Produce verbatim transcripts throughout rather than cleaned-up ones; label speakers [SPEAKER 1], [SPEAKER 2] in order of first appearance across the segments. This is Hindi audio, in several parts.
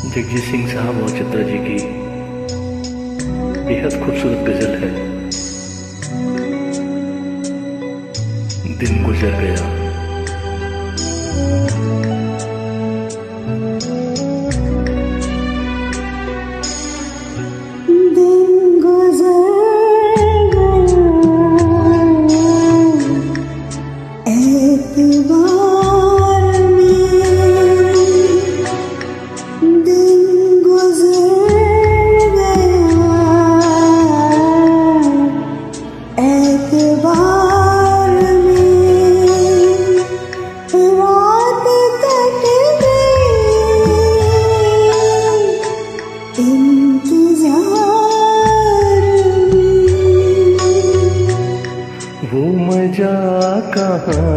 [SPEAKER 1] जगजीत सिंह साहब और चित्रा जी की बेहद खूबसूरत गजल है। दिन गुजर गया।
[SPEAKER 2] दिन गुजर
[SPEAKER 1] वो मजा कहाँ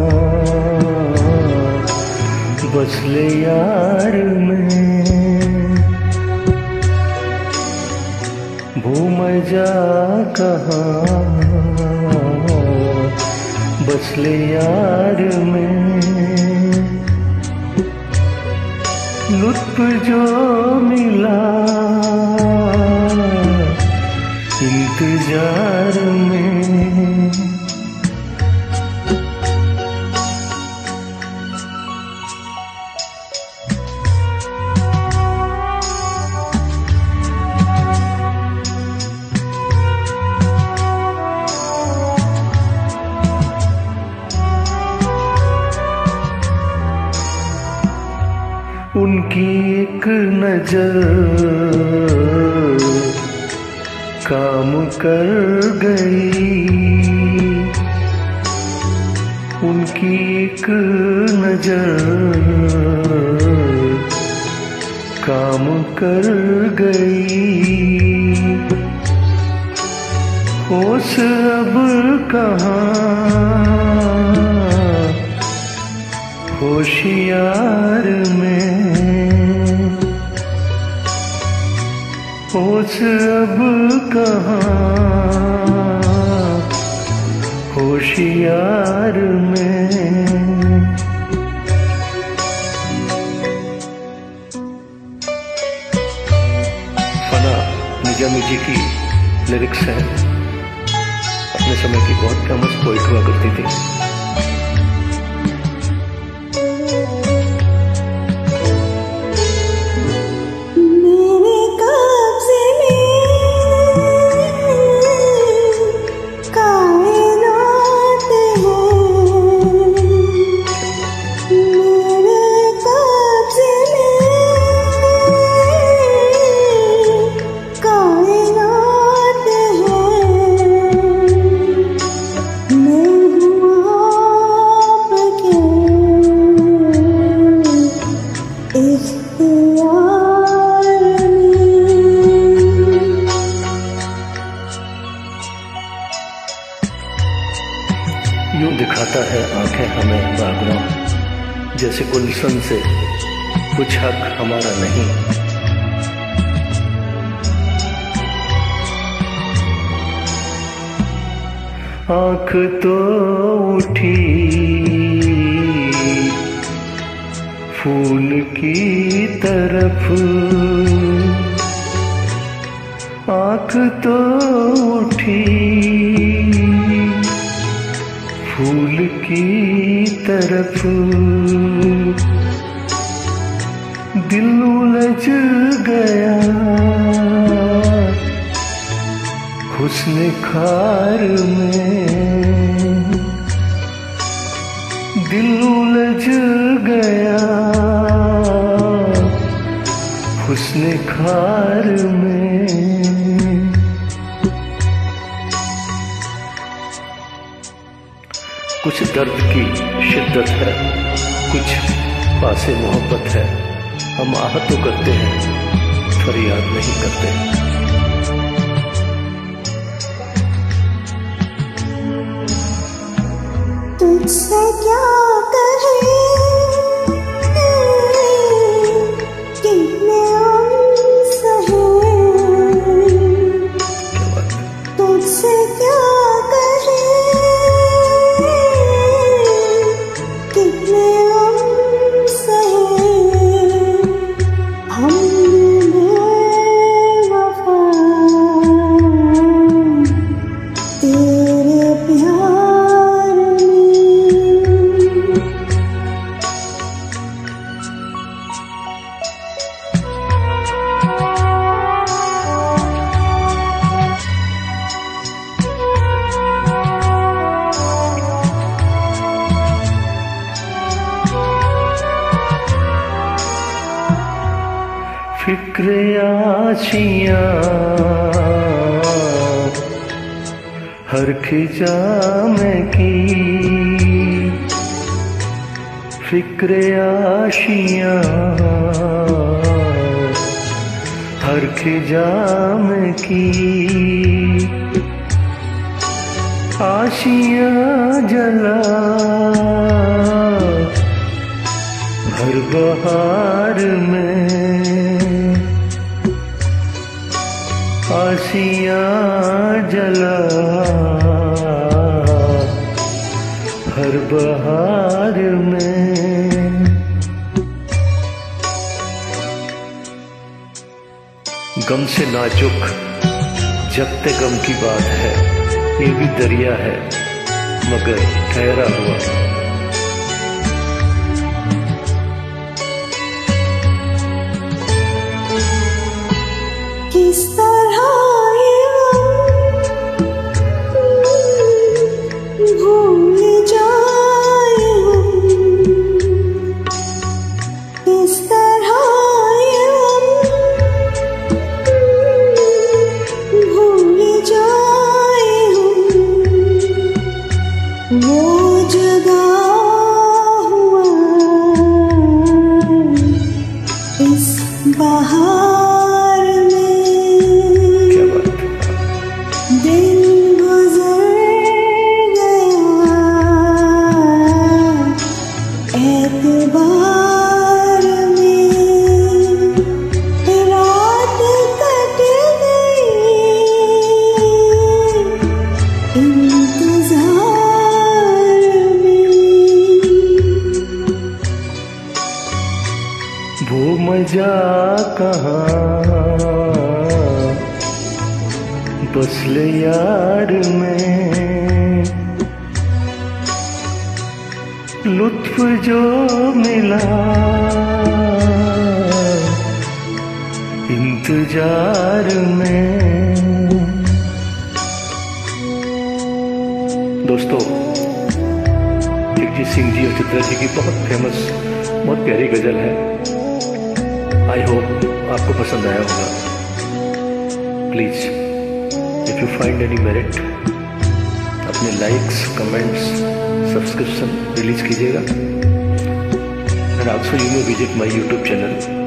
[SPEAKER 1] बस ले यार में, वो मजा कहाँ बस ले यार में। लुत्फ जो मिला इंतजार में, उनकी एक नजर काम कर गई, उनकी एक नजर काम कर गई। होश अब कहाँ होशियार में, होश अब कहाँ होशियार में। फना निजामी जी की लिरिक्स है। अपने समय की बहुत फेमस पोइट हुआ करती थी। यूं दिखाता है आंखें हमें बागवां, जैसे गुलशन से कुछ हक हमारा नहीं। आंख तो उठी फूल की तरफ, आंख तो उठी फूल की तरफ। दिल उलझ गया हुस्न खार में, दिल उलझ गया हुस्न खार में। कुछ दर्द की शिद्दत है, कुछ पासे मोहब्बत है। हम आह तो करते हैं, फरियाद नहीं करते।
[SPEAKER 2] तुझसे क्या कहे कितने हम सहे, तुझसे क्या कहे कितने हम सहे। हम
[SPEAKER 1] फिक्र आशियाँ हर खिजा में की, फिक्र आशियाँ हर खिजा में की, आशियाँ जला हर बहार में, आशियाँ जला हर बहार में। गम से नाजुक जगते गम की बात है, ये भी दरिया है मगर ठहरा हुआ।
[SPEAKER 2] किस तरह ये भूल जाए हम, किस तरह ये भूल जाए हम, वो जगह हुआ इस बहार।
[SPEAKER 1] वो मजा कहाँ बस ले यार में, लुत्फ जो मिला इंतजार में। दोस्तों, जगजीत सिंह जी और चित्रा जी की बहुत फेमस, बहुत प्यारी गजल है। आई होप आपको पसंद आया होगा। Please if you find any merit, अपने लाइक्स, कमेंट्स, सब्सक्रिप्शन रिलीज कीजिएगा। And also you may visit my YouTube channel